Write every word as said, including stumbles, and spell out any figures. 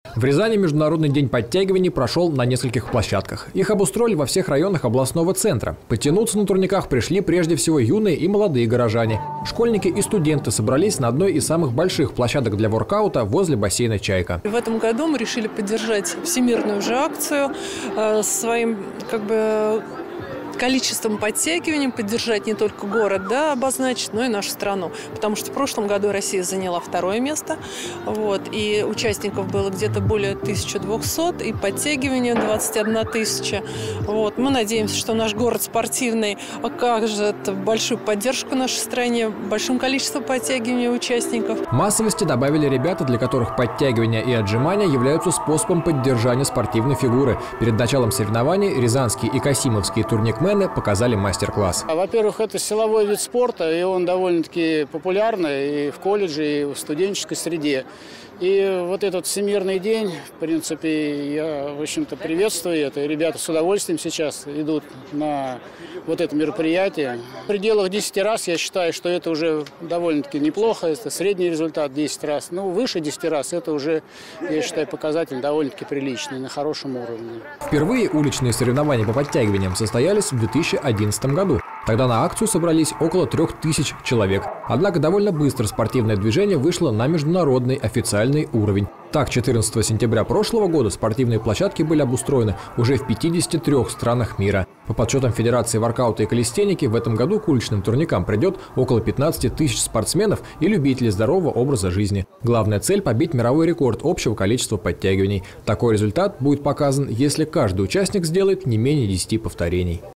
В Рязани Международный день подтягиваний прошел на нескольких площадках. Их обустроили во всех районах областного центра. Подтянуться на турниках пришли прежде всего юные и молодые горожане. Школьники и студенты собрались на одной из самых больших площадок для воркаута возле бассейна «Чайка». В этом году мы решили поддержать всемирную же акцию э, своим как бы количеством подтягиваний, поддержать не только город, да, обозначить, но и нашу страну. Потому что в прошлом году Россия заняла второе место, вот, и участников было где-то более тысячи двухсот, и подтягивания двадцать одна тысяча. Вот. Мы надеемся, что наш город спортивный окажет большую поддержку нашей стране, большим количеством подтягиваний участников. Массовости добавили ребята, для которых подтягивания и отжимания являются способом поддержания спортивной фигуры. Перед началом соревнований рязанские и касимовские турникмены показали мастер-класс. Во-первых, это силовой вид спорта, и он довольно-таки популярный и в колледже, и в студенческой среде. И вот этот Всемирный день, в принципе, я, в общем-то, приветствую это. И ребята с удовольствием сейчас идут на вот это мероприятие. В пределах десяти раз я считаю, что это уже довольно-таки неплохо. Это средний результат десять раз. Ну, выше десяти раз это уже, я считаю, показатель довольно-таки приличный, на хорошем уровне. Впервые уличные соревнования по подтягиваниям состоялись в две тысячи одиннадцатом году. Тогда на акцию собрались около трех тысяч человек. Однако довольно быстро спортивное движение вышло на международный официальный уровень. Так, четырнадцатого сентября прошлого года спортивные площадки были обустроены уже в пятидесяти трёх странах мира. По подсчетам Федерации воркаута и калистеники, в этом году к уличным турникам придет около пятнадцати тысяч спортсменов и любителей здорового образа жизни. Главная цель – побить мировой рекорд общего количества подтягиваний. Такой результат будет показан, если каждый участник сделает не менее десяти повторений.